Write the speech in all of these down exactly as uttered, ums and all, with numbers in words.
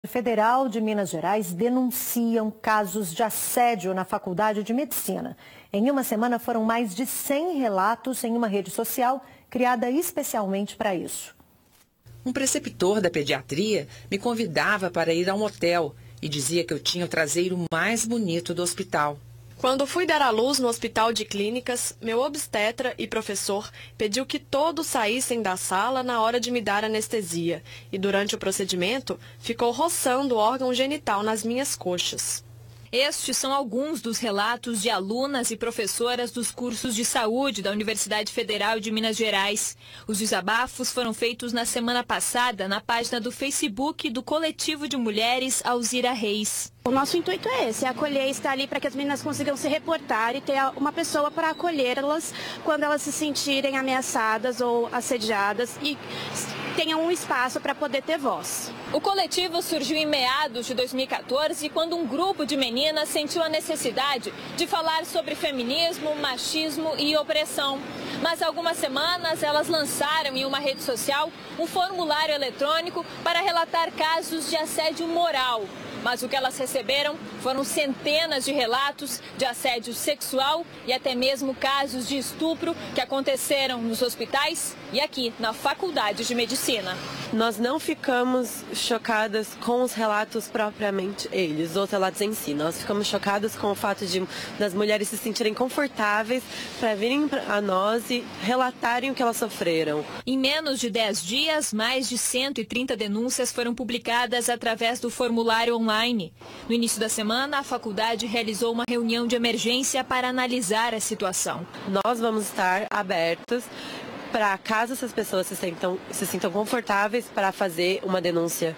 Federal de Minas Gerais denunciam casos de assédio na Faculdade de Medicina. Em uma semana foram mais de cem relatos em uma rede social criada especialmente para isso. Um preceptor da pediatria me convidava para ir a um hotel e dizia que eu tinha o traseiro mais bonito do hospital. Quando fui dar à luz no Hospital de Clínicas, meu obstetra e professor pediu que todos saíssem da sala na hora de me dar anestesia e, durante o procedimento, ficou roçando o órgão genital nas minhas coxas. Estes são alguns dos relatos de alunas e professoras dos cursos de saúde da Universidade Federal de Minas Gerais. Os desabafos foram feitos na semana passada na página do Facebook do Coletivo de Mulheres Alzira Reis. O nosso intuito é esse, é acolher, estar ali para que as meninas consigam se reportar e ter uma pessoa para acolhê-las quando elas se sentirem ameaçadas ou assediadas e tenham um espaço para poder ter voz. O coletivo surgiu em meados de dois mil e quatorze, quando um grupo de meninas sentiu a necessidade de falar sobre feminismo, machismo e opressão. Mas há algumas semanas elas lançaram em uma rede social um formulário eletrônico para relatar casos de assédio moral. Mas o que elas receberam foram centenas de relatos de assédio sexual e até mesmo casos de estupro que aconteceram nos hospitais e aqui na Faculdade de Medicina. Nós não ficamos chocadas com os relatos propriamente eles, os relatos em si. Nós ficamos chocadas com o fato de das mulheres se sentirem confortáveis para virem a nós e relatarem o que elas sofreram. Em menos de dez dias, mais de cento e trinta denúncias foram publicadas através do formulário online. No início da semana, a faculdade realizou uma reunião de emergência para analisar a situação. Nós vamos estar abertos para, caso essas pessoas se sintam, se sintam confortáveis para fazer uma denúncia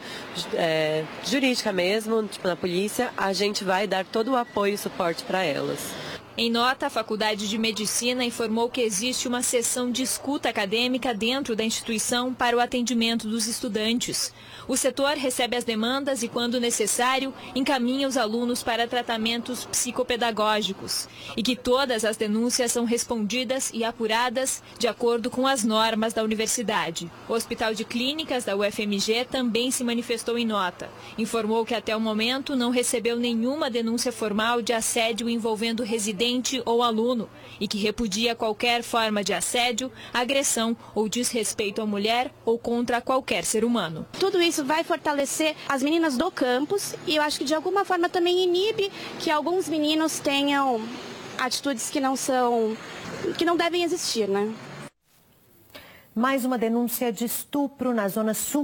é, jurídica mesmo, tipo na polícia, a gente vai dar todo o apoio e suporte para elas. Em nota, a Faculdade de Medicina informou que existe uma sessão de escuta acadêmica dentro da instituição para o atendimento dos estudantes. O setor recebe as demandas e, quando necessário, encaminha os alunos para tratamentos psicopedagógicos. E que todas as denúncias são respondidas e apuradas de acordo com as normas da universidade. O Hospital de Clínicas da U F M G também se manifestou em nota. Informou que até o momento não recebeu nenhuma denúncia formal de assédio envolvendo residentes ou aluno e que repudia qualquer forma de assédio, agressão ou desrespeito à mulher ou contra qualquer ser humano. Tudo isso vai fortalecer as meninas do campus e eu acho que de alguma forma também inibe que alguns meninos tenham atitudes que não são, que não devem existir, né? Mais uma denúncia de estupro na zona sul